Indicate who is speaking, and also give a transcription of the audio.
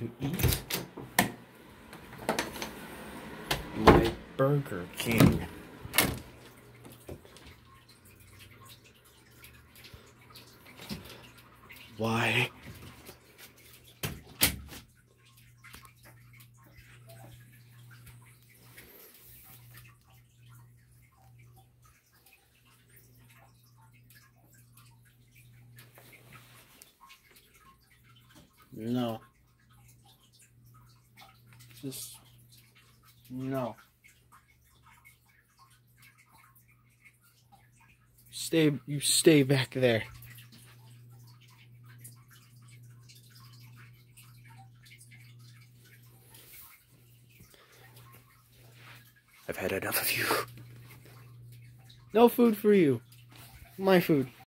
Speaker 1: to eat my Burger King. Why? No. Just no. You stay back there. I've had enough of you. No food for you. My food.